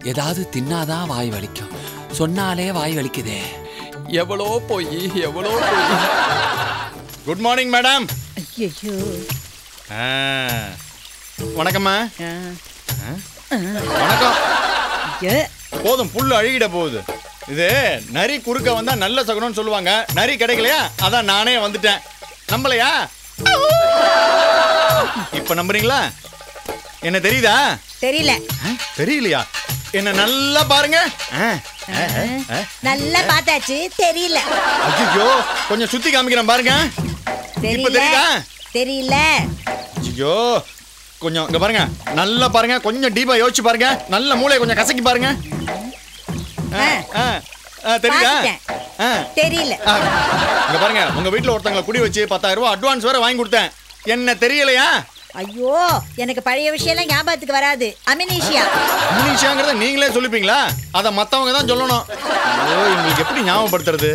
ஏதாவது தின்னாதான் வாய் வலிக்கும். சொன்னாலே வாய் வலிக்குதே. எவ்வளோ போய் எவ்வளோ போய். Good morning madam. ஐயோ வணக்கம்மா. வணக்கம். போதும், புல்லு அழுகிட போகுது. இது நரி குறுக்க வந்தா நல்ல சகுனம்னு சொல்லுவாங்க. நரி கிடைக்கலையா, அதான் நானே வந்துட்டேன். நம்பலையா? இப்ப நம்புறீங்களா? என்ன தெரியுதா? தெரியல. தெரியலையா? என்ன நல்லா பாருங்க. நல்லா பார்த்தாச்சு, தெரியல. ஐயோ, கொஞ்சம் சுத்தி காமிக்கிறேன் பாருங்க. இப்ப தெரியுதா? தெரியல. ஐயோ, கொஞ்சம் இங்க பாருங்க, நல்லா பாருங்க, கொஞ்சம் டீப்பா யோசிச்சு பாருங்க, நல்ல மூளையை கொஞ்சம் கசக்கி பாருங்க. தெரியுதா? தெரியல. இங்க பாருங்க, உங்க வீட்டுல ஒருத்தங்களை குடி வச்சு 10,000 ரூபாய் அட்வான்ஸ் வேற வாங்கி கொடுத்தேன். என்ன தெரியலையா? ஐயோ, எனக்கு பழைய விஷயம் எல்லாம் ஞாபகத்துக்கு வராது. அமினீஷியா. அமினீஷியாங்கறத நீங்களே சொல்லிப்பீங்களா? அத மத்தவங்க தான் சொல்லணும். ஓ, உங்களுக்கு எப்படி ஞாபகப்படுத்துறது?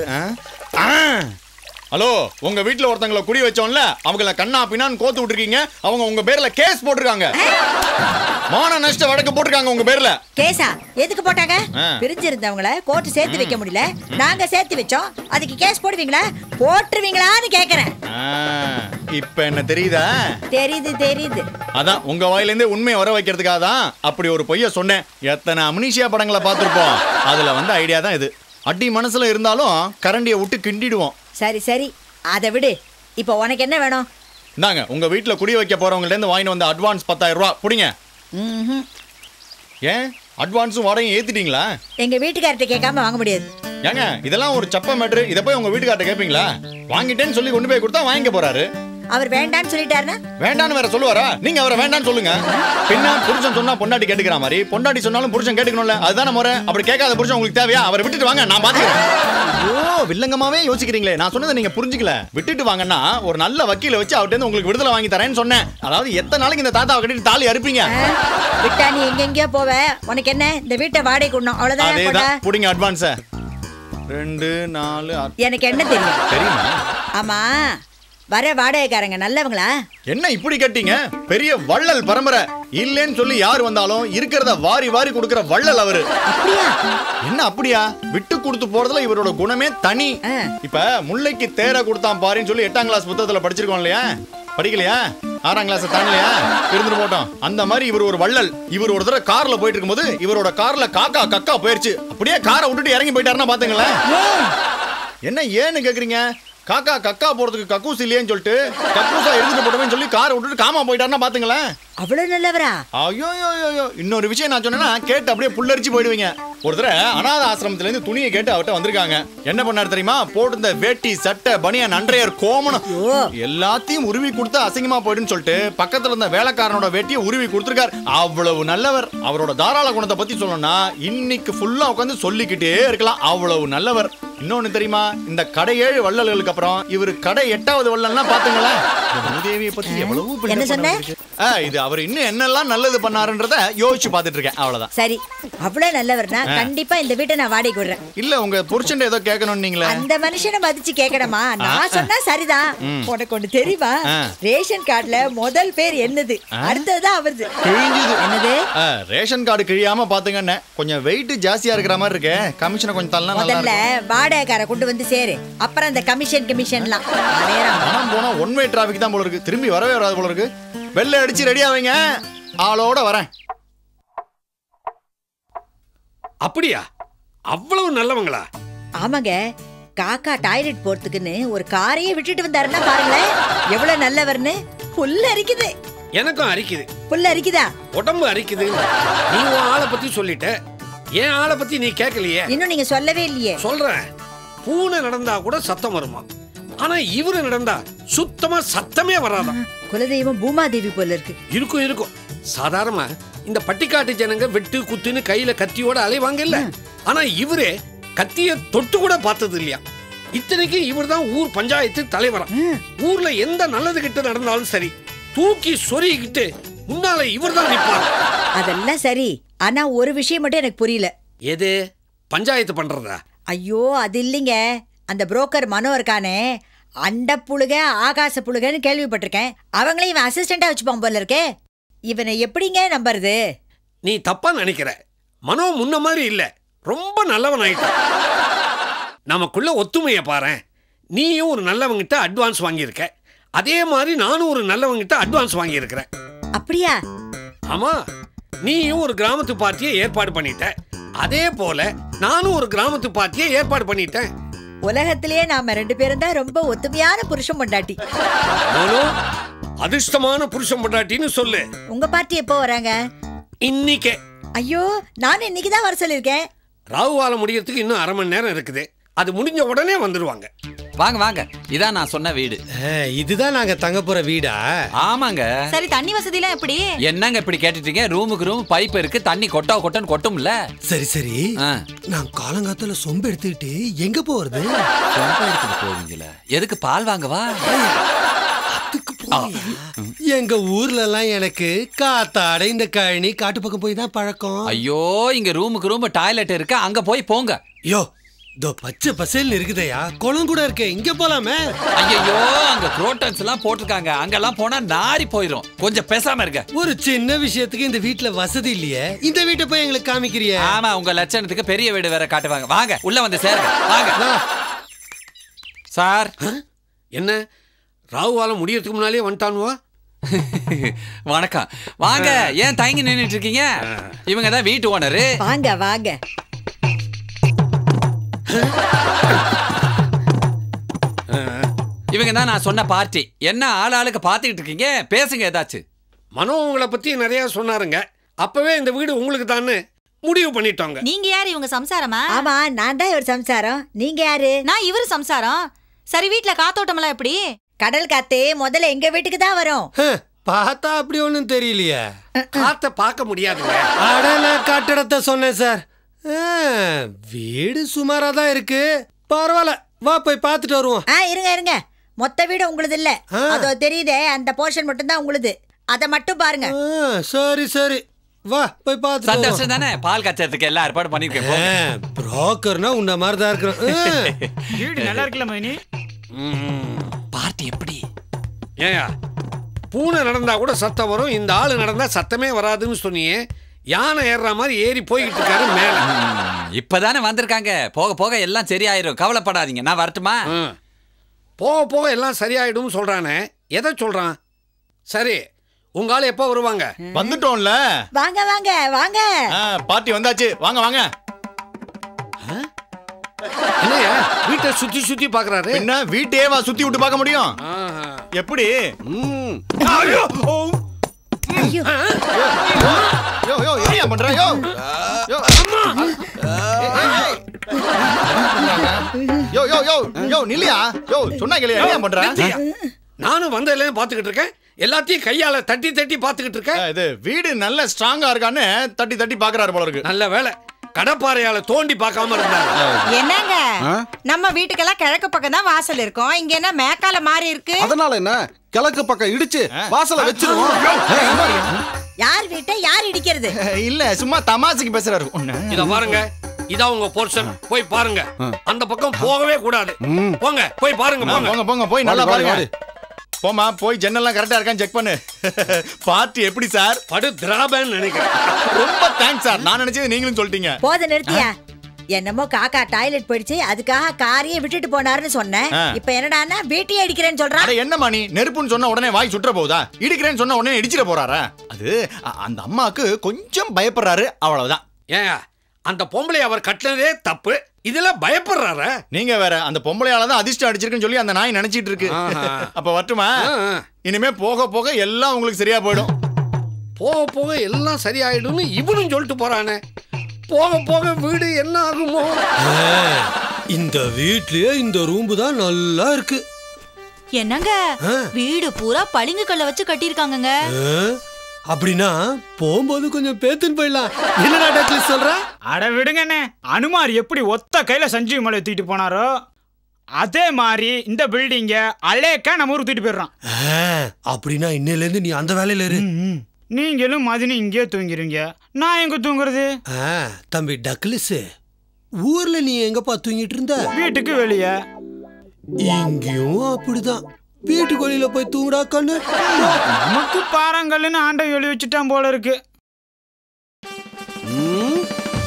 ஹலோ, உங்க வீட்டுல ஒருத்தங்களை குடி வச்சோம்ல, அவங்கள கண்ணா பின்னான்னு கோத்து விட்டுருக்கீங்க. அவங்க உங்க பேர்ல கேஸ் போட்டிருக்காங்க. மான நஷ்ட வழக்கு போட்டிருக்காங்க உங்க பேர்ல. கேஸா? எதுக்கு போட்டாங்க? பிரிஞ்சிருந்தவங்கள கோர்ட் சேர்த்து வைக்க முடியல, நாங்க சேர்த்து வச்சோம். அதுக்கு கேஸ் போடுவீங்களா? போட்டுருவீங்களான்னு கேக்குறேன். இப்ப என்ன தெரியுதா? தெரியுது தெரியுது. அதான் உங்க வாயில இருந்து உண்மையை வர வைக்கிறதுக்காக தான் அப்படி ஒரு பொய்ய சொன்னேன். எத்தனை அமினீஷியா படங்களை பார்த்திருப்போம். அதுல வந்து ஐடியா தான் இது. அடி மனசுல இருந்தாலும் கரண்டியை விட்டு கிண்டிடுவோம். சரி சரி, அதை விடு. இப்போ உனக்கு என்ன வேணும்? இந்தாங்க, உங்க வீட்டுல குடி வைக்க போறவங்கள்ட்ட இருந்து வாங்கிட்டு வந்த அட்வான்ஸ் 10,000 ரூபாய் புடிங்க. ஏன் அட்வான்ஸும் வாடகையும் ஏத்திட்டீங்களா? எங்க வீட்டுக்கார்ட்ட கேட்காம வாங்க முடியாது. ஏங்க, இதெல்லாம் ஒரு சப்ப மேட்ரு. இதை போய் உங்க வீட்டுக்கார்ட்ட கேட்பீங்களா? வாங்கிட்டேன்னு சொல்லி கொண்டு போய் கொடுத்தா வாங்கிக்க போறாரு. அவர் வேண்டான்னு சொல்லிட்டாருன்னா? வேண்டான்னு வேற சொல்லுவாரா? நீங்க அவரை வேண்டான்னு சொல்லுங்க. பின்ன புருஷன் சொன்னா பொண்டாட்டி கேட்டுக்கிற மாதிரி, பொண்டாட்டி சொன்னாலும் புருஷன் கேட்டுக்கணும்ல. அதுதானே முறை. அப்படி கேட்காத புருஷன் உங்களுக்கு தேவையா? அவரை விட்டுட்டு வாங்க, நான் பாத்துக்கிறேன். ஐயோ, வில்லங்கமாவே யோசிக்கிறீங்களே. நான் சொன்னதை நீங்க புரிஞ்சுக்கல. விட்டுட்டு வாங்கன்னா ஒரு நல்ல வக்கீல வச்சு அவர்ட்ட இருந்து உங்களுக்கு விடுதலை வாங்கி தரேன்னு சொன்னேன். அதாவது எத்தனை நாளைக்கு இந்த தாத்தாவை கட்டிட்டு தாலி அறுப்பீங்க? விட்டா நீ எங்கெங்கயோ போவ. உனக்கு என்ன, இந்த வீட்டை வாடகை கொடுக்கணும், அவ்வளவுதான். அதேதான், புடிங்க அட்வான்ஸ். 2 4 எனக்கு என்ன தெரியும்? தெரியுமா? ஆமா, வர வாடகைக்காரங்க நல்லவங்களா? என்ன இப்படி கட்டிங்க? பெரிய வள்ளல் பரம்பரை. இல்லன்னு சொல்லி யார் வந்தாலும் இருக்கிறத வாரி வாரி கொடுக்கிற வள்ளல் அவரு. என்ன அப்படியா? விட்டு கொடுத்து போறதுல இவரோட குணமே தனி. இப்ப முல்லைக்கு தேரை கொடுத்தான் பாருன்னு சொல்லி 8ஆம் கிளாஸ் புத்தகத்துல படிச்சிருக்கோம் இல்லையா? படிக்கலையா? 6ஆம் கிளாஸ் தாண்டலையா? இருந்துட்டு போட்டோம். அந்த மாதிரி இவர் ஒரு வள்ளல். இவர் ஒரு தடவை கார்ல போயிட்டு இருக்கும்போது இவரோட கார்ல காக்கா கக்கா போயிருச்சு. அப்படியே காரை விட்டுட்டு இறங்கி போயிட்டாருன்னா பாத்துங்களேன். என்ன ஏன்னு கேக்குறீங்க? காக்கா கக்கா போறதுக்கு கக்கூஸ் இல்லையேன்னு சொல்லிட்டு கக்கூசா எடுத்துட்டு போட்டோமே சொல்லி காரை விட்டுட்டு காமா போயிட்டாருன்னா பாத்துங்களேன். அவ்வளவு நல்லவரா? ஐயோ, இன்னொரு விஷயம் நான் சொன்னேன்னா கேட்டு அப்படியே புல்லரிச்சு போயிடுவீங்க. ஒருத்தர அநாத ஆசிரமத்துல இருந்து துணியை கேட்டு அவர்கிட்ட வந்திருக்காங்க. என்ன பண்ணாரு தெரியுமா? போட்டு வேட்டி சட்டை பனியன் அன்றையர் கோமணம் எல்லாத்தையும் உருவி கொடுத்து அசிங்கமா போயிடுன்னு சொல்லிட்டு பக்கத்துல இருந்த வேலைக்காரனோட வேட்டியை உருவி கொடுத்துருக்காரு. அவ்வளவு நல்லவர். அவரோட தாராள குணத்தை பத்தி சொல்லணும்னா இன்னைக்கு ஃபுல்லா உட்காந்து சொல்லிக்கிட்டே இருக்கலாம். அவ்வளவு நல்லவர். இன்னொன்னு தெரியுமா? இந்த கடை 7 வள்ளல்களுக்கு அப்புறம் இவரு கடை 8வது வள்ளல்னா பாத்துங்களேன். மூதேவியை பத்தி எவ்வளவு என்ன சொன்ன? இது அவர் இன்னும் என்னெல்லாம் நல்லது பண்ணாருன்றத யோசிச்சு பாத்துட்டு இருக்கேன். அவ்வளவுதான். சரி, அவ்வளவு நல்லவர்னா கண்டிப்பா இந்த வீட்டை நான் வாடகை விடுறேன். இல்ல, உங்க புருஷன் ஏதோ கேட்கணும் நீங்களே. அந்த மனுஷனை மதிச்சு கேட்கணுமா? நான் சொன்னா சரிதான். உனக்கு ஒண்ணு தெரியுமா? ரேஷன் கார்டுல முதல் பேர் என்னது, அடுத்ததுதான் அவருது. என்னது? ரேஷன் கார்டு கிழியாம பாத்துங்க. கொஞ்சம் வெயிட் ஜாஸ்தியா இருக்கிற மாதிரி இருக்கு. கமிஷனை கொஞ்சம் தள்ளனா நல்லா முதல்ல வாடகைக்கார கொண்டு வந்து சேரு, அப்புறம் அந்த கமிஷன்லாம் பணம் போனா ஒன் வே டிராபிக் தான் போல இருக்கு. திரும்பி வரவே வராது போல இருக்கு. வெள்ளை அடிச்சு ரெடியா வைங்க, ஆளோட வரேன். அப்படியா? அவ்வளவு நல்லவங்களா? ஆமாங்க. காக்கா டாய்லெட் போறதுக்குன்னு ஒரு காரையே விட்டுட்டு வந்தாருன்னா பாருங்களேன், எவ்வளவு நல்லவர்னு. புல்ல அரிக்குது. எனக்கும் அரிக்குது. புல்ல அரிக்குதா? உடம்பு அரிக்குது. நீ உன் ஆளை பத்தி சொல்லிட்ட, என் ஆளை பத்தி நீ கேட்கலையே. இன்னும் நீங்க சொல்லவே இல்லையே. சொல்றேன். பூனை நடந்தா கூட சத்தம் வருமா, ஆனா இவரு நடந்தா சுத்தமா சத்தமே வராதான். குலதெய்வம் பூமாதேவி போல இருக்கு. இருக்கும். சாதாரணமா இந்த பட்டிக்காட்டு ஜனங்க வெட்டு குத்துன்னு கையில கத்தியோட அலைவாங்க இல்ல, ஆனா இவரே கத்திய தொட்டு கூட பார்த்தது இல்லையா. இத்தனைக்கு இவர் தான் ஊர் பஞ்சாயத்து தலைவரா. ஊர்ல எந்த நல்லது கிட்ட நடந்தாலும் சரி தூக்கி சொருகிக்கிட்டு முன்னால இவர் தான் நிற்பார். அதெல்லாம் சரி, ஆனா ஒரு விஷயம் மட்டும் எனக்கு புரியல. எது? பஞ்சாயத்து பண்றதா? ஐயோ, அது இல்லைங்க. அந்த புரோக்கர் மனோ இருக்கானே, அண்ட புழுக ஆகாச புழுகன்னு கேள்விப்பட்டிருக்கேன். அவங்களே இவன் அசிஸ்டண்டா வச்சுப்பான் போல இருக்கே. இவனை எப்படிங்க நம்புறது? நீ தப்பா நினைக்கிற. மனோ முன்ன மாதிரி இல்ல, ரொம்ப நல்லவன் ஆயிட்டான். நமக்குள்ள ஒத்துமையை பாரேன். நீயும் ஒரு நல்லவங்கிட்ட அட்வான்ஸ் வாங்கியிருக்க, அதே மாதிரி நானும் ஒரு நல்லவங்கிட்ட அட்வான்ஸ் வாங்கியிருக்கிறேன். அப்படியா? ஆமா, நீயும் ஒரு கிராமத்து பார்ட்டியை ஏற்பாடு பண்ணிட்ட, அதே போல நானும் ஒரு கிராமத்து பார்ட்டியை ஏற்பாடு பண்ணிட்டேன். உலகத்திலேயே நாம 2 பேரும் தான் ரொம்ப ஒத்துமையான புருஷன் பொண்டாட்டி. அதிர்ஷ்டமான புருஷன் பொண்டாட்டின்னு சொல்லு. உங்க பார்ட்டி எப்போ வராங்க? இன்னைக்கே. ஐயோ, நானும் இன்னைக்கு தான் வர சொல்லிருக்கேன். ராகுவால முடியறதுக்கு இன்னும் 1/2 மணி நேரம் இருக்குது. அது முடிஞ்ச உடனே வந்துருவாங்க. வாங்க வாங்க, இதான் நான் சொன்ன வீடு. இதுதான் நாங்க தங்க போற வீடா? ஆமாங்க. சரி, தண்ணி வசதி எல்லாம் எப்படி? என்னங்க இப்படி கேட்டுட்டீங்க? ரூமுக்கு ரூம் பைப் இருக்கு, தண்ணி கொட்டன்னு கொட்டும்ல. சரி சரி, நான் காலங்காத்தால சொம்பு எடுத்துக்கிட்டு எங்க போறது? சொம்ப எடுத்துட்டு போவீங்களா? எதுக்கு? பால் வாங்கவா? எங்க ஊர்ல எல்லாம் எனக்கு காத்தாட இந்த கழனி காட்டு பக்கம் போய் தான் பழக்கம். ஐயோ, இங்க ரூமுக்கு ரூம் டாய்லெட் இருக்கு, அங்க போய் போங்க. யோ, இதோ பச்சை பசேல்னு இருக்குதையா, குளம் கூட இருக்கு, இங்க போலாமே. ஐயோ, அங்க குரோட்டன்ஸ் எல்லாம் போட்டிருக்காங்க, அங்கெல்லாம் போனா நாரி போயிரும். கொஞ்சம் பேசாம இருக்க. ஒரு சின்ன விஷயத்துக்கு இந்த வீட்டுல வசதி இல்லையே, இந்த வீட்டை போய் எங்களுக்கு காமிக்கிறிய? ஆமா, உங்க லட்சணத்துக்கு பெரிய வீடு வேற காட்டுவாங்க. வாங்க உள்ள வந்து சேருங்க. வாங்க சார். என்ன ராகுவால முடியறதுக்கு முன்னாலே வந்துட்டானுவா? வணக்கம். வாங்க. ஏன் தயங்கி நின்னுட்டு இருக்கீங்க? இவங்க தான் வீட்டு ஓனரு. வாங்க வாங்க. இவங்க தான் நான் சொன்ன பார்ட்டி. என்ன ஆளுக்கு பாத்துக்கிட்டு இருக்கீங்க? பேசுங்க ஏதாச்சும். மனோ உங்களை பத்தி நிறைய சொன்னாருங்க. அப்பவே இந்த வீடு உங்களுக்கு தானே முடிவு பண்ணிட்டாங்க. நீங்க யாரு? இவங்க சம்சாரமா? ஆமா, நான் தான் இவர் சம்சாரம். நீங்க யாரு? நான் இவரு சம்சாரம். சரி, வீட்டுல காத்தோட்டமெல்லாம் எப்படி? கடல் காத்து முதல்ல எங்க வீட்டுக்கு தான் வரும். பார்த்தா அப்படி ஒண்ணும் தெரியலையே. காத்த பார்க்க முடியாதுங்க. அட, நான் கட்டடத்தை சொன்னேன் சார். வீடு சுமாரா தான் இருக்கு, பரவாயில்ல, வா போய் பார்த்துட்டு வருவோம். இருங்க இருங்க, மொத்த வீடு உங்களுது இல்ல. அதோ தெரியுதே, அந்த போர்ஷன் மட்டும் தான் உங்களுது. அத மட்டும் பாருங்க. சரி சரி, வா போய் பார்த்து. சந்தோஷம் தானே? பால் காய்ச்சறதுக்கு எல்லாம் ஏற்பாடு பண்ணிருக்கேன். புரோக்கர்னா உன்ன மாதிரி தான் இருக்கிறேன். வீடு நல்லா இருக்குல்ல மைனி? பார்ட்டி எப்படி? ஏயா, பூனை நடந்தா கூட சத்தம் வரும், இந்த ஆளு நடந்தா சத்தமே வராதுன்னு சொன்னியே. யானை ஏறுற மாதிரி ஏறி போய்கிட்டு இருக்காரு மேல. இப்பதானே வந்திருக்காங்க, போக போக எல்லாம் சரியாயிரும், கவலைப்படாதீங்க. நான் வரட்டுமா? போக போக எல்லாம் சரியாயிடும் சொல்றானே, எதை சொல்றான்? சரி, உங்க ஆளு எப்போ வருவாங்க? வந்துட்டோம்ல. வாங்க வாங்க வாங்க. பார்ட்டி வந்தாச்சு, வாங்க வாங்க. என்னையா வீட்டை சுத்தி சுத்தி பாக்குறாரு? என்ன வீட்டையே வா சுத்தி விட்டு பார்க்க முடியும்? எப்படி? ஐயோ ஐயோ, யோ யோ என்ன பண்ற? யோ யோ யோ யோ யோ யோ நில்லையா? யோ சொன்னா கேளு, என்ன பண்ற? நானும் வந்ததுல பாத்துக்கிட்டு இருக்கேன், எல்லாத்தையும் கையால தட்டி தட்டி பாத்துக்கிட்டு இருக்கேன். இது வீடு நல்ல ஸ்ட்ராங்கா இருக்கான்னு தட்டி தட்டி பாக்குறாரு போல இருக்கு. நல்ல வேலை கடப்பாறையால தோண்டி பார்க்காம இருந்தாங்க. என்னங்க, நம்ம வீட்டுக்கெல்லாம் கிழக்கு பக்கம் தான் வாசல் இருக்கும், இங்க என்ன மேக்கால மாறி இருக்கு? அதனால என்ன, கிழக்கு பக்கம் இடிச்சு வாசல வச்சிருவோம். யார் வீட்டை யார் இடிக்கிறது? இல்ல, சும்மா தமாசுக்கு பேசுறாரு. இத பாருங்க, இதான் உங்க போர்ஷன், போய் பாருங்க. அந்த பக்கம் போகவே கூடாது. போங்க போய் பாருங்க. போங்க போங்க, போய் நல்லா பாருங்க. போமா, போய் ஜன்னல்லாம் கரெக்டா இருக்கான்னு செக் பண்ணு. பார்ட்டி எப்படி சார்? படு திராபன்னு நினைக்கிறேன். ரொம்ப தேங்க்ஸ் சார், நான் நினைச்சது நீங்களும் சொல்லிட்டீங்க. போத நிறுத்தியா? என்னமோ காக்கா டாய்லெட் போயிடுச்சு, அதுக்காக காரையே விட்டுட்டு போனாருன்னு சொன்னேன். இப்ப என்னடான்னா வீட்டையே அடிக்கிறேன்னு சொல்றான். என்னமா நீ நெருப்புன்னு சொன்ன உடனே வாய் சுற்ற போகுதா? இடிக்கிறேன்னு சொன்ன உடனே இடிச்சிட போறாரா? அது அந்த அம்மாக்கு கொஞ்சம் பயப்படுறாரு, அவ்வளவுதான். ஏன் அந்த பொம்பளை அவர் கட்டினதே தப்பு, இதுல பயப்படுறாரா? நீங்க வேற, அந்த பொம்பளையால தான் அதிர்ஷ்டம் அடிச்சிருக்குன்னு சொல்லி அந்த நாய் நினைச்சிட்டு இருக்கு. அப்ப வரட்டுமா? இனிமே போக போக எல்லாம் உங்களுக்கு சரியா போயிடும். போக போக எல்லாம் சரியாயிடும்னு இவனும் சொல்லிட்டு போறானே, போக போக வீடு என்ன ஆகுமோ? இந்த வீட்லயே இந்த ரூம் தான் நல்லா இருக்கு. என்னங்க, வீடு பூரா பளிங்கு கல்ல வச்சு கட்டியிருக்காங்கங்க. அப்படின்னா போகும்போது கொஞ்சம் பேத்துன்னு போயிடலாம். என்னடா டக்ளஸ் சொல்ற? அட விடுங்கண்ணே, அனுமார் எப்படி ஒத்த கையில சஞ்சீவ் மலை தூக்கிட்டு போனாரோ அதே மாதிரி இந்த பில்டிங்க அலேக்கா நம்ம ஊருக்கு தூக்கிட்டு போயிடுறான். அப்படின்னா இன்னையில இருந்து நீ அந்த வேலையில இரு. நீங்களும் மதினி இங்கே தூங்கிருங்க, நான் எங்க தூங்குறது? தம்பி டக்ளஸ், ஊர்ல நீ எங்கப்பா தூங்கிட்டு இருந்த? வீட்டுக்கு வெளியே. இங்கேயும் அப்படிதான், வீட்டுக்கு வெளியில போய் தூங்குடா கண்ணு. நமக்கு பாறாங்கல்லுன்னு ஆண்டை எழுதி வச்சுட்டான் போல இருக்கு.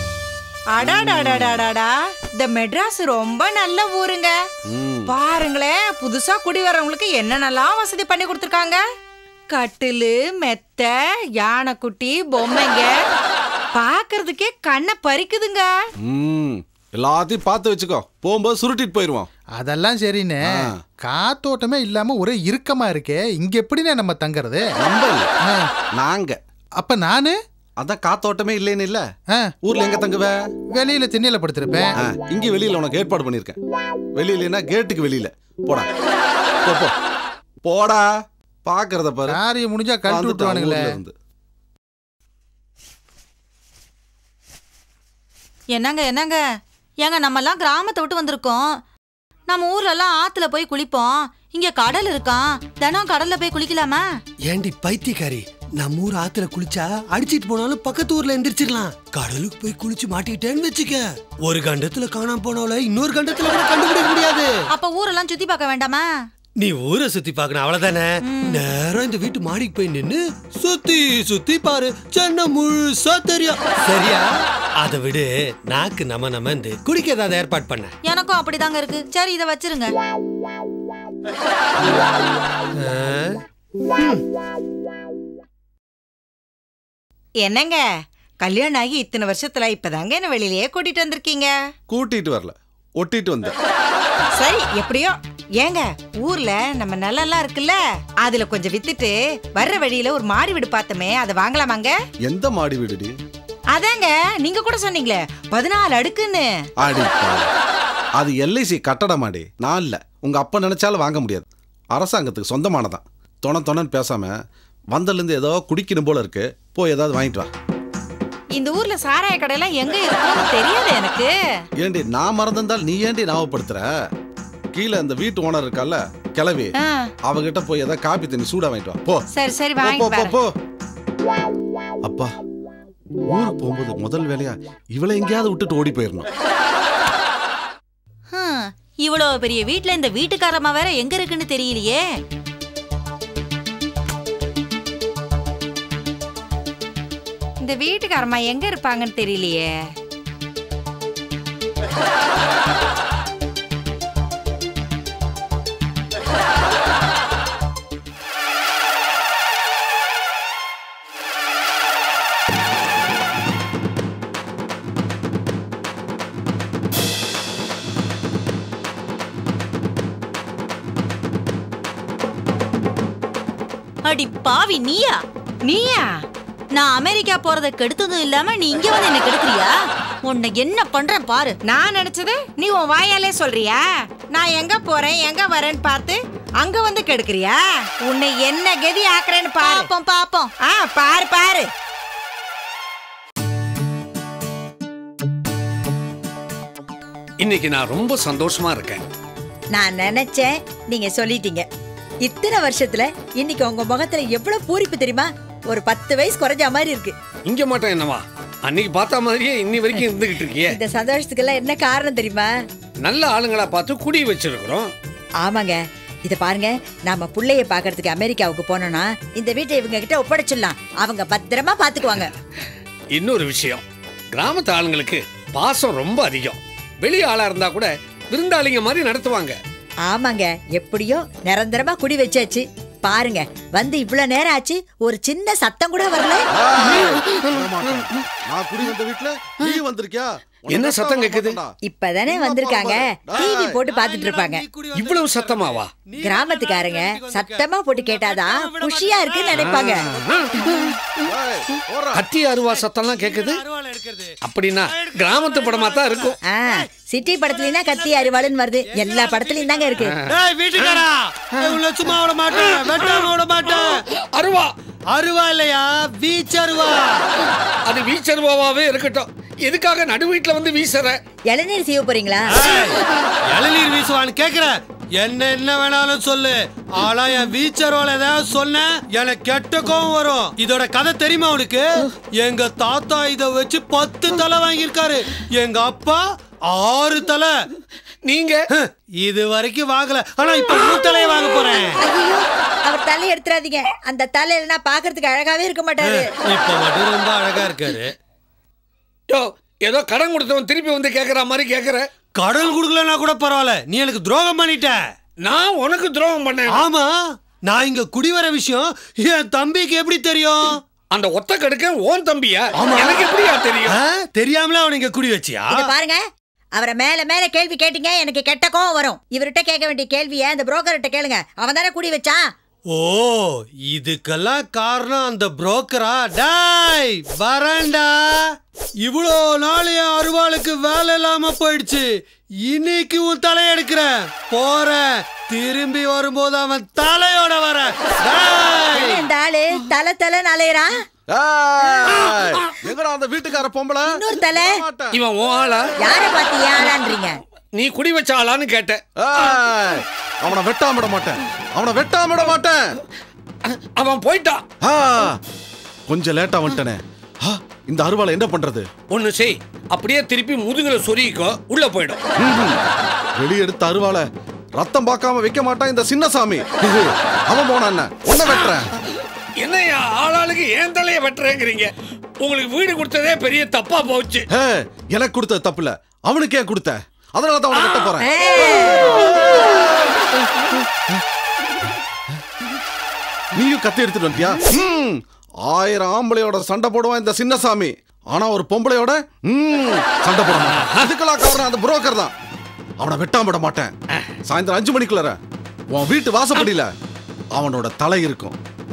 அடாடாடாடாடா, இந்த மெட்ராஸ் ரொம்ப நல்ல ஊருங்க. பாருங்களேன், புதுசா குடி வர்றவங்களுக்கு என்னென்னலாம் வசதி பண்ணி கொடுத்துருக்காங்க. கட்டிலு, மெத்த, யானைக்குட்டி, பொம்மைங்க, பாக்குறதுக்கே கண்ணை பறிக்குதுங்க. எல்லாத்தையும் பார்த்து வச்சுக்கோ, போகும்போது சுருட்டிட்டு போயிருவோம். அதெல்லாம் சரிண்ணே, காத்தோட்டமே இல்லாம ஒரே இறுக்கமா இருக்கே, இங்க எப்படிண்ணே நம்ம தங்கறது? நாங்க அப்ப நானு அதான் காத்தோட்டமே இல்லேன்னு இல்ல, ஊர்ல எங்க தங்குவ? வெளியில திண்ணையில படுத்திருப்பேன். இங்க வெளியில உனக்கு ஏற்பாடு பண்ணிருக்கேன். வெளியிலனா கேட்டுக்கு வெளியில. போடா போ போ போடா. பாக்குறத பாரு, காரியம் முடிஞ்சா கழட்டி விட்டுவானுங்களே. என்னங்க என்னங்க ஏங்க, நம்ம எல்லாம் கிராமத்தை விட்டு வந்திருக்கோம். நம்ம ஊர்ல எல்லாம் ஆத்துல போய் குளிப்போம். இங்க கடல் இருக்கான், தினம் கடல்ல போய் குளிக்கலாமா? ஏண்டி பைத்தியக்காரி, நம்ம ஊர் ஆத்துல குளிச்சா அடிச்சிட்டு போனாலும் பக்கத்து ஊர்ல எந்திரிச்சிடலாம். கடலுக்கு போய் குளிச்சு மாட்டிக்கிட்டேன்னு வச்சுக்க, ஒரு கண்டத்துல காணாம போனால இன்னொரு கண்டத்துல கூட கண்டுபிடிக்க முடியாது. அப்ப ஊரெல்லாம் சுத்தி பார்க்க வேண்டாமா? நீ ஊரை சுத்தி பாக்கணும் அவ்வளவுதானே. நேரம் இந்த வீட்டு மாடிக்கு போய் நின்னு சுத்தி சுத்தி பாரு, சென்னை முழுசா தெரியும். சரியா? அதை விடு, நாக்கு நம்ம இந்த குடிக்க ஏதாவது ஏற்பாடு பண்ண. எனக்கும் அப்படிதாங்க இருக்கு. சரி, இதை வச்சிருங்க. என்னங்க, கல்யாணம் ஆகி இத்தனை வருஷத்துல இப்பதாங்க என்ன வெளியிலேயே கூட்டிட்டு வந்திருக்கீங்க? கூட்டிட்டு வரல, ஒட்டிட்டு வந்த. சரி, எப்படியோ. ஏங்க, ஊர்ல நம்ம நிலம்லாம் இருக்குல்ல, அதுல கொஞ்சம் வித்துட்டு வர்ற வழியில ஒரு மாடி வீடு பார்த்தமே, அதை வாங்கலாமாங்க? எந்த மாடி வீடுடி? அதாங்க நீங்க கூட சொன்னீங்களே 14 அடுக்குன்னு. அது LIC கட்டட மாடி, நான் இல்ல. உங்க அப்பா நினைச்சாலும் வாங்க முடியாது, அரசாங்கத்துக்கு சொந்தமானதான். தொணன்னு பேசாம வந்தல இருந்து ஏதோ குடிக்கணும் போல இருக்கு, போய் ஏதாவது வாங்கிட்டு வா. இந்த ஊர்ல சாராய கடையெல்லாம் எங்க இருக்குன்னு தெரியாது எனக்கு. ஏண்டி நான் மறந்திருந்தால் நீ ஏண்டி ஞாபகப்படுத்துற? கீழே அந்த வீட்டு ஓனர் இருக்கல்ல கிளவி, அவகிட்ட போய் ஏதாவது காப்பி தண்ணி சூடா வாங்கிட்டு வா. போ. சரி சரி, வாங்கிட்டு போ. அப்பா, ஊருக்கு போகும்போது முதல் வேலையா இவளை எங்கேயாவது விட்டுட்டு ஓடி போயிடணும். இவ்வளவு பெரிய வீட்டுல இந்த வீட்டுக்காரமா வேற எங்க இருக்குன்னு தெரியலையே. இந்த வீட்டுக்காரமா எங்க இருப்பாங்கன்னு தெரியலையே. அடி பாவி, நீயா? நீயா? நான் அமெரிக்கா போறதை கெடுத்ததும் இல்லாம நீ இங்க வந்து என்ன கெடுக்கிறியா? உன்னை என்ன பண்றேன் பாரு. நான் நினைச்சது நீ உன் வாயாலே சொல்றியா? நான் எங்க போறேன் எங்க வரேன்னு பார்த்து அங்க வந்து கெடுக்கிறியா? உன்னை என்ன கதி ஆக்குறேன்னு பாப்போம் பாப்போம். பாரு பாரு. இன்னைக்கு நான் ரொம்ப சந்தோஷமா இருக்கேன். நான் நினைச்சேன், நீங்க சொல்லிட்டீங்க. இத்தனை வருஷத்துல இன்னைக்கு உங்க முகத்துல எவ்வளவு பூரிப்பு தெரியுமா? ஒரு 10 வயசு குறைஞ்ச மாதிரி இருக்கு. இங்க மாட்டேன் என்னவா? அன்னைக்கு பார்த்த மாதிரியே இன்னி வரைக்கும் இருந்துகிட்டு இருக்கியே. இந்த சந்தோஷத்துக்கெல்லாம் என்ன காரணம் தெரியுமா? நல்ல ஆளுங்களா பார்த்து குடி வச்சிருக்கிறோம். ஆமாங்க, இத பாருங்க, நாம புள்ளைய பாக்குறதுக்கு அமெரிக்காவுக்கு போனோம்னா இந்த வீட்டை இவங்க கிட்ட ஒப்படைச்சிடலாம். அவங்க பத்திரமா பாத்துக்குவாங்க. இன்னொரு விஷயம், கிராமத்து ஆளுங்களுக்கு பாசம் ரொம்ப அதிகம். வெளி ஆளா இருந்தா கூட விருந்தாளிங்க மாதிரி நடத்துவாங்க. ஆமாங்க, எப்படியோ நிரந்தரமா குடி வச்சாச்சு. பாருங்க, வந்து இவ்வளவு நேரம் ஆச்சு, ஒரு சின்ன சத்தம் கூட வரல. நான் குடி வந்த வீட்டுல நீ வந்திருக்கியா? என்ன சத்தம் கேக்குது? இப்பதானே வந்திருக்காங்க, டிவி போட்டு பாத்துட்டு இருப்பாங்க. இவ்வளவு சத்தமாவா? கிராமத்துக்காரங்க சத்தமா போட்டு கேட்டாதான் குஷியா இருக்குன்னு நினைப்பாங்க. கத்தி அருவா சத்தம்லாம் கேக்குது. அப்படின்னா கிராமத்து படமா தான் இருக்கும். சிட்டி படத்துலனா கத்தி அருவாளுன்னு வருது, எல்லா படத்துலயும் தாங்க இருக்கு. வீட்டுக்காரா, சும்மா விட மாட்டேன், வெட்டாம விட மாட்டேன். அருவா அருவா இல்லையா, வீச்சருவா. அது வீச்சருவாவே இருக்கட்டும். எதுக்காக நடு வீட்டுல வந்து வீசுற? இளநீர் சீவ போறீங்களா? இளநீர் வீசுவான்னு கேக்குற? என்ன வேணாலும் சொல்லு. ஆனா என் வீச்சரோல ஏதாவது சொன்ன எனக்கு கெட்ட கோவம் வரும். இதோட கதை தெரியுமா உனக்கு? எங்க தாத்தா இத வச்சு 10 தலை வாங்கியிருக்காரு, எங்க அப்பா 6 தலை. நீங்க இது வரைக்கும் வாங்கல, ஆனா இப்ப 100 தலையை வாங்க போறேன். அவர் தலை எடுத்துறாதீங்க, அந்த தலையிலனா பாக்குறதுக்கு அழகாவே இருக்க மாட்டாரு. இப்ப மட்டும் ரொம்ப அழகா இருக்காரு. யோ, ஏதோ கடன் கொடுத்தவன் திருப்பி வந்து கேக்குற மாதிரி கேக்குற. கடன் கொடுக்கலன்னா கூட பரவாயில்ல, நீ எனக்கு துரோகம் பண்ணிட்ட. நான் உனக்கு துரோகம் பண்ணேன்? ஆமா, நான் இங்க குடி வர விஷயம் என் தம்பிக்கு எப்படி தெரியும்? அந்த ஒத்த கடுக்க ஓன் தம்பியா? எனக்கு எப்படியா தெரியும்? தெரியாமல அவன் இங்க குடி வச்சியா? பாருங்க, அவரை மேல மேல கேள்வி கேட்டீங்க, எனக்கு கெட்ட கோவம் வரும். இவர்கிட்ட கேட்க வேண்டிய கேள்விய அந்த புரோக்கர்கிட்ட கேளுங்க. அவன் தானே குடி வச்சான். ஓ, இதுக்கெல்லாம் காரணம் அந்த புரோக்கரா? டாய் வரண்டா. இவ்வளோ நாள் என் அருவாளுக்கு வேலை இல்லாம போயிடுச்சு. இன்னைக்கு உன் தலைய எடுக்கிற போற, திரும்பி வரும்போது அவன் தலையோட வர. இந்த ஆளு தலை தலை அலையறான். எங்கடா அந்த வீட்டுக்கார பொம்பளை? இன்னொரு தலை. இவன் ஓ ஆளா? யார பாத்தி ஆளான்றீங்க? நீ குடி வச்ச ஆளான்னு கேட்ட. அவனை வெட்டாம விட மாட்டேன், அவனை வெட்டாம விட மாட்டேன். அவன் போயிட்டான். கொஞ்சம் லேட்டா வந்துட்டனே. இந்த அருவாளை என்ன பண்றது? ஒண்ணு செய், அப்படியே திருப்பி முதுகுல சொருகிக்கோ, உள்ள போயிடும். வெளியெடுத்த அருவாளை ரத்தம் பார்க்காம வைக்க மாட்டான் இந்த சின்னசாமி. அவன் போன என்ன ஒன்ன வெட்டுறேன். என்னையா ஆளாளுக்கு ஏன் தலையை வெட்டுறேங்கிறீங்க? உங்களுக்கு வீடு கொடுத்ததே பெரிய தப்பா போச்சு. எனக்கு கொடுத்தது தப்பு இல்ல, அவனுக்கு ஏன் கொடுத்த? அதனால தான் அவனை வெட்ட போறேன். நீயும் கத்தி எடுத்துட்டு வந்தியா? 1000 ஆம்பளையோட சண்டை போடுவான் இந்த சின்னசாமி. ஆனா ஒரு பொம்பளையோட சண்டை போட மாட்டான். இதுக்கெல்லாம் காரணம் அந்த புரோக்கர் தான். அவனை வெட்டாம விட மாட்டேன். சாயந்தரம் 5 மணிக்குள்ள உன் வீட்டு வாசப்படியில அவனோட தலை இருக்கும்.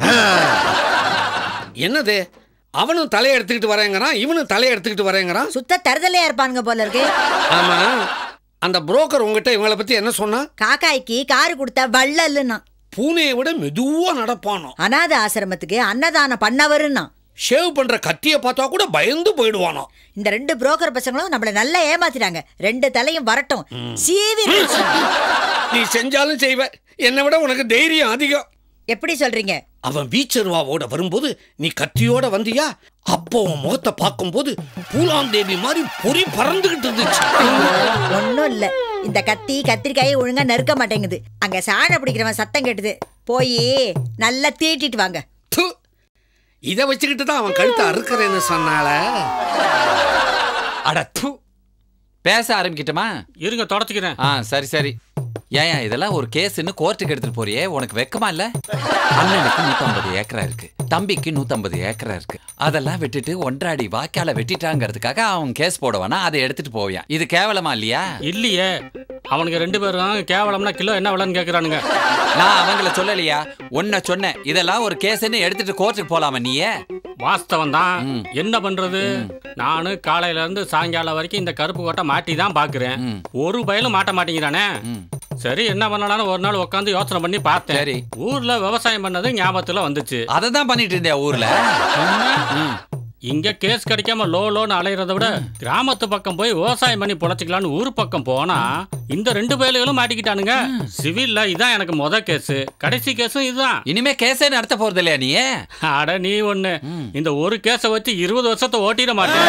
என்னது? அவனும் தலையை எடுத்துக்கிட்டு வரேங்கிறான், இவனும் தலையை எடுத்துக்கிட்டு வரேங்கிறான். சுத்த தருதலையா இருப்பானுங்க போல இருக்கு. ஆமா, அந்த புரோக்கர் உங்ககிட்ட இவங்களை பத்தி என்ன சொன்னா? காக்காய்க்கு காரு கொடுத்த வள்ளல்னா, பூனையை விட மெதுவா நடப்பானோ, அநாத ஆசிரமத்துக்கு அன்னதானம் பண்ணவருன்னா, ஷேவ் பண்ற கத்தியை பார்த்தா கூட பயந்து போயிடுவானோ. இந்த 2 புரோக்கர் பசங்களும் நம்மள நல்லா ஏமாத்திட்டாங்க. 2 தலையும் வரட்டும், சீவி. நீ செஞ்சாலும் செய்வ, என்னை விட உனக்கு தைரியம் அதிகம். எப்படி சொல்றீங்க? அவன் வீச்சருவாவோட வரும்போது நீ கத்தியோட வந்தியா? அப்போ உன் முகத்தை பார்க்கும்போது பூலாந்தேவி மாதிரி பொறி பறந்துகிட்டு இருந்துச்சு. ஒன்னும் இல்ல, இந்த கத்தி கத்திரிக்காயை ஒழுங்கா நறுக்க மாட்டேங்குது. அங்க சாண பிடிக்கிறவன் சத்தம் கேட்டுது, போய் நல்லா தீட்டிட்டு வாங்க. இதை வச்சுக்கிட்டு தான் அவன் கழுத்தை அறுக்கிறேன்னு சொன்னால. அட தூ, பேச ஆரம்பிக்கிட்டமா? இருங்க தொடச்சிக்கிறேன். சரி சரி. ஏன் இதெல்லாம் ஒரு கேஸ்ன்னு கோர்ட்டுக்கு எடுத்துட்டு போறியே, உனக்கு வெக்கமா இல்ல? அண்ணனுக்கு 150 ஏக்கரா இருக்கு, தம்பிக்கு 150 ஏக்கரா இருக்கு. அதெல்லாம் விட்டுட்டு ஒன்றாடி வாய்க்கால வெட்டிட்டாங்கிறதுக்காக அவன் கேஸ் போடுவானா, அதை எடுத்துட்டு போவியான். இது கேவலமா இல்லையா? இல்லையே, அவனுக்கு 2 பேரும் கேவலம்னா கிலோ என்ன விலைன்னு கேக்குறானுங்க. நான் அவங்கள சொல்லலையா, உன்னை சொன்னேன். இதெல்லாம் ஒரு கேஸ்ன்னு எடுத்துட்டு கோர்ட்டுக்கு போலாமா? நீயே வாஸ்தவம் தான், என்ன பண்றது? நானு காலையில இருந்து சாயங்காலம் வரைக்கும் இந்த கருப்பு கோட்டை மாட்டி தான் பாக்குறேன். ஒரு பயலும் மாட்ட மாட்டேங்கிறானே. சரி என்ன பண்ணலாம்னு ஒரு நாள் உட்காந்து யோசனை பண்ணி பார்த்தேன். ஊர்ல விவசாயம் பண்ணது ஞாபகத்துல வந்துச்சு. அதை தான் பண்ணிட்டு இருந்தேன் ஊர்ல. இங்க கேஸ் கிடைக்காம லோன்னு அலையறத விட கிராமத்து பக்கம் போய் விவசாயம் பண்ணி பொழைச்சிக்கலான்னு ஊர் பக்கம் போனா இந்த 2 பேர்களும் மாட்டிக்கிட்டானுங்க. சிவில்ல இதான் எனக்கு முத கேஸ், கடைசி கேஸும் இதுதான். இனிமே கேஸே நடத்த போறது இல்லையா நீ? அட நீ ஒண்ணு, இந்த ஒரு கேஸ வச்சு 20 வருஷத்தை ஓட்டிட மாட்டேன்.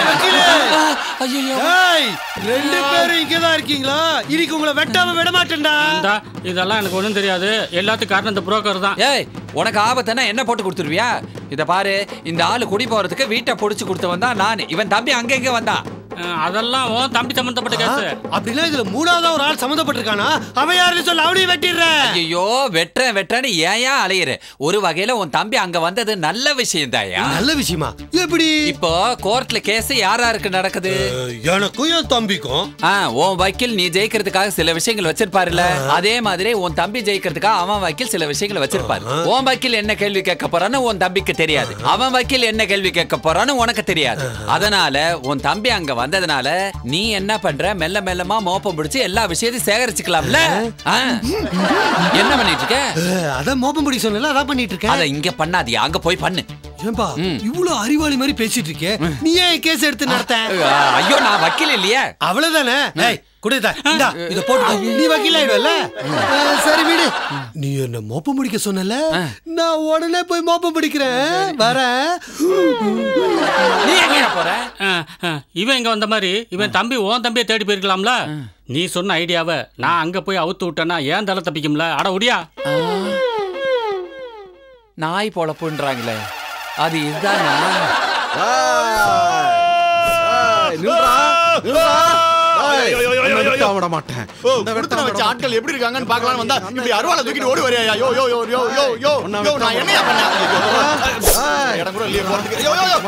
2 பேரும் இங்கதான் இருக்கீங்களா? இன்னைக்கு உங்களை வெட்டாம விட மாட்டேன்டா. இதெல்லாம் எனக்கு ஒண்ணும் தெரியாது, எல்லாத்துக்கும் காரணம் இந்த புரோக்கர் தான். ஏய், உனக்கு ஆபத்துனா என்ன போட்டு கொடுத்துருவியா? இத பாரு, இந்த ஆளு குடி போறதுக்கு வீட்டை புடிச்சு கொடுத்தவன் தான் நான். இவன் தம்பி அங்க வந்தான். அதெல்லாம் தம்பி சம்பந்தப்பட்ட கேஸ். அப்படின்னா இதுல 3ஆவது ஒரு ஆள் சம்பந்தப்பட்டிருக்கானா? அவன் யாருன்னு சொல்ல, அவனையும் வெட்டிடுறேன். ஐயோ, வெட்டுறேன்னு ஏன் அலையிற? ஒரு வகையில உன் தம்பி அங்க வந்தது நல்ல விஷயம் தாயா. நல்ல விஷயமா? எப்படி? இப்போ கோர்ட்ல கேஸ் யாராருக்கு நடக்குது? எனக்கும் என் தம்பிக்கும். உன் வக்கீல் நீ ஜெயிக்கிறதுக்காக சில விஷயங்கள் வச்சிருப்பாருல, அதே மாதிரி உன் தம்பி ஜெயிக்கிறதுக்காக அவன் வக்கீல் சில விஷயங்கள் வச்சிருப்பாரு. உன் வக்கீல் என்ன கேள்வி கேட்க போறான்னு உன் தம்பிக்கு தெரியாது, அவன் வக்கீல் என்ன கேள்வி கேட்க போறான்னு உனக்கு தெரியாது. அதனால உன் தம்பி அங்க வந்ததுனால நீ என்ன பண்ற, மெல்ல மெல்லமா மோப்பம் பிடிச்சு எல்லா விஷயத்தையும் சேகரிச்சுக்கலாம்ல. என்ன பண்ணிட்டு இருக்க? அதான் மோப்பம் பிடிக்க சொன்னல, அதான் பண்ணிட்டு இருக்க. அத இங்க பண்ணாதியா, அங்க போய் பண்ணு. ஏன்பா இவ்வளவு அறிவாளி மாதிரி பேசிட்டு இருக்கே, நீ ஏன் கேஸ் எடுத்து நடத்த? ஐயோ, நான் வக்கீல் இல்லையே. அவ்வளவுதானே. குடுதா, இந்தா இத போட்டு நீ வக்கீல் ஆயிடுவல. சரி விடு, நீ என்ன மோப்பம் பிடிக்க சொன்னல, நான் உடனே போய் மோப்பம் பிடிக்கிறேன். வரேன். நீ எங்க போற? இவன் இங்க வந்த மாதிரி இவன் தம்பி உன் தம்பியை தேடி போயிருக்கலாம்ல. நீ சொன்ன ஐடியாவை நான் அங்க போய் அவுத்து விட்டேன்னா ஏன் தலை தப்பிக்கும்ல. அட உடியா, நாய் பொழப்புன்றாங்களே, அது இதுதானா? விட மாட்டேன். ஆட்கள் எப்படி இருக்காங்கன்னு பார்க்கலாம்னு வந்தா இப்படி அருவாளை தூக்கிட்டு ஓடி வரையா? யோ யோ யோ யோ யோ யோ யோ நான் என்னையா பண்ணேன்? இடம் கூட இல்லையே போறதுக்கு. யோ யோ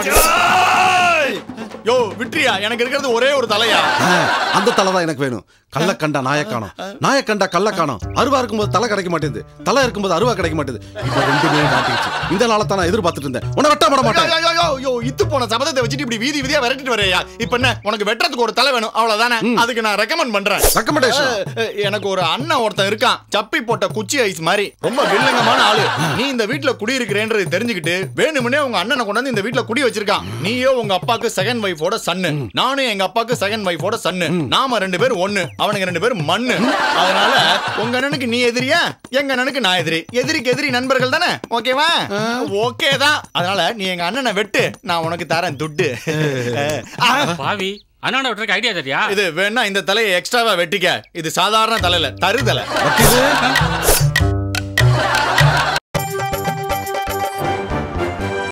யோ விட்ரியா, எனக்கு இருக்கிறது ஒரே ஒரு தலையா. அந்த தலை தான் எனக்கு வேணும். கல்ல கண்டா நாய காணோம், நாய கண்டா கல்ல காணோம். அருவா இருக்கும்போது தலை கிடைக்க மாட்டேங்குது, தலை இருக்கும்போது அருவா கிடைக்க மாட்டேங்குது. இப்ப ரெண்டுமே மாட்டிடுச்சு. இந்த நாளை தான் நான் எதிர்பார்த்துட்டு இருந்தேன். உன்னை வெட்ட விட மாட்டேன். இத்து போன சபதத்தை வச்சுட்டு இப்படி வீதி வீதியா விரட்டிட்டு வரையா? இப்ப என்ன உனக்கு வெட்டுறதுக்கு ஒரு தலை வேணும் அவ்வளவுதானே? அதுக்கு நான் ரெக்கமெண்ட் பண்றேன். எனக்கு ஒரு அண்ணன் ஒருத்தன் இருக்கான், சப்பி போட்ட குச்சி ஐஸ் மாதிரி, ரொம்ப வில்லங்கமான ஆளு. நீ இந்த வீட்டுல குடி இருக்கிறேன்றது தெரிஞ்சுக்கிட்டு வேணுமுன்னே உங்க அண்ணனை கொண்டாந்து இந்த வீட்டுல குடி வச்சிருக்கான். நீயோ உங்க அப்பாக்கு செகண்ட் வைஃபோட சன்னு, நானும் எங்க அப்பாக்கு செகண்ட் வைஃபோட சன்னு. நாம ரெண்டு பேரும் ஒண்ணு, அவனுக்கு ரெண்டு பேரும் மண்ணு. அதனால உங்க அண்ணனுக்கு நீ எதிரியா, எங்க அண்ணனுக்கு நான் எதிரி. எதிரிக்கு எதிரி நண்பர்கள் தானே? ஓகேவா? ஓகே தான். அதனால நீ எங்க அண்ணனை வெட்டு, நான் உனக்கு தரேன் துட்டு. பாவி, அண்ணனை வெட்டுறதுக்கு ஐடியா தெரியா? இது வேணா இந்த தலையை எக்ஸ்ட்ராவா வெட்டிக்க. இது சாதாரண தலையில தருதலை.